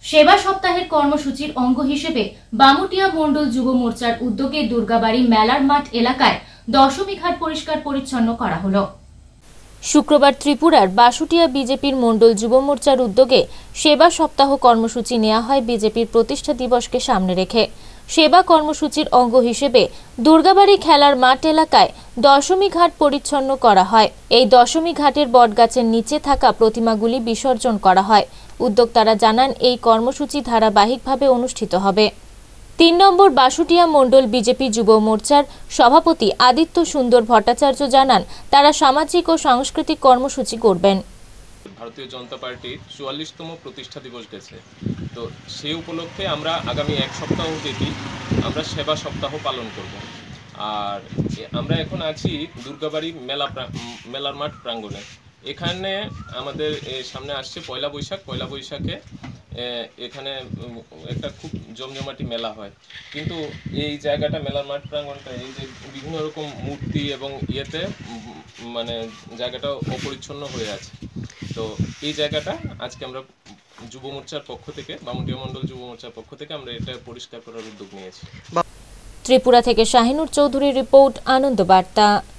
সেবা সপ্তাহের কর্মসূচির অঙ্গ হিসেবে বামুটিয়া মণ্ডল যুব মোর্চার উদ্যোগে দুর্গাবাড়ি মেলার মাঠ এলাকায় দশমী ঘাট পরিষ্কার পরিচ্ছন্ন করা হলো। শুক্রবার ত্রিপুরার বাসুটিয়া বিজেপির মণ্ডল যুব মোর্চার উদ্যোগে সেবা সপ্তাহ কর্মসূচি নেওয়া হয় বিজেপির প্রতিষ্ঠা দিবসকে সামনে রেখে। সেবা কর্মসূচির অঙ্গ হিসেবে দুর্গাবাড়ি খেলার মাঠ এলাকায় দশমী ঘাট পরিচ্ছন্ন করা হয়। এই দশমী ঘাটের বটগাছের নিচে থাকা প্রতিমাগুলি বিসর্জন করা হয়। উদ্যোক্তারা জানান এই কর্মসূচি ধারাবাহিকভাবে অনুষ্ঠিত হবে। ৩ নম্বর বাসুটিয়া মণ্ডল বিজেপি যুব মোর্চার সভাপতি আদিত্য সুন্দর ভট্টাচার্য জানান তারা সামাজিক ও সাংস্কৃতিক কর্মসূচি করবেন। ভারতীয় জনতা পার্টির ৪৪তম প্রতিষ্ঠা দিবস গেছে, তো সেই উপলক্ষে আমরা আগামী এক সপ্তাহ ব্যাপী আমরা সেবা সপ্তাহ পালন করব। আর আমরা এখন আছি দুর্গাবাড়ি মেলার মাঠ প্রাঙ্গণে। এখানে আমাদের সামনে আসছে পয়লা বৈশাখে এখানে একটা খুব জমজমাটি মেলা হয়, কিন্তু এই জায়গাটা মেলার মাঠ প্রাঙ্গণটা এই যে বিভিন্ন রকম মূর্তি এবং ইয়েতে মানে জায়গাটা অপরিচ্ছন্ন হয়ে আছে। তো এই জায়গাটা আজকে আমরা যুব মোর্চার পক্ষ থেকে বামুটিয়া মণ্ডল যুব মোর্চার পক্ষ থেকে আমরা এটা পরিষ্কার করার উদ্যোগ নিয়েছি। ত্রিপুরা থেকে শাহিনুর চৌধুরীর রিপোর্ট, আনন্দ বার্তা।